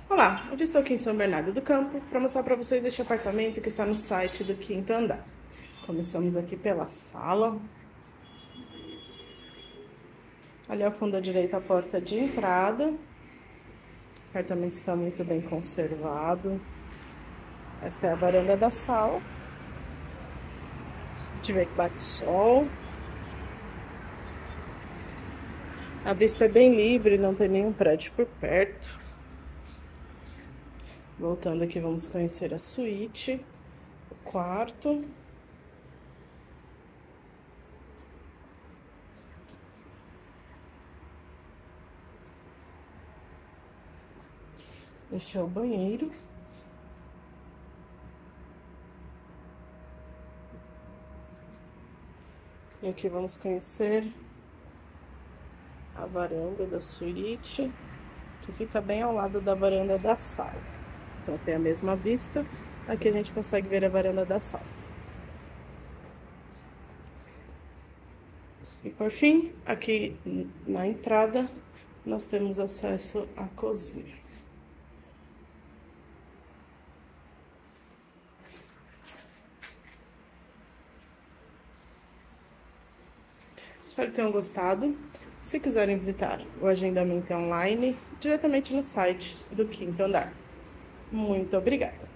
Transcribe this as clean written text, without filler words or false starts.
Olá, hoje estou aqui em São Bernardo do Campo para mostrar para vocês este apartamento que está no site do quinto andar. Começamos aqui pela sala. Ali ao fundo à direita a porta de entrada. O apartamento está muito bem conservado. Esta é a varanda da sala. A gente vê que bate sol. A vista é bem livre, não tem nenhum prédio por perto. Voltando aqui, vamos conhecer a suíte, o quarto. Este é o banheiro. E aqui vamos conhecer a varanda da suíte, que fica bem ao lado da varanda da sala. Então tem a mesma vista, aqui a gente consegue ver a varanda da sala. E por fim, aqui na entrada, nós temos acesso à cozinha. Espero que tenham gostado. Se quiserem visitar, o agendamento é online, diretamente no site do quinto andar. Muito obrigada!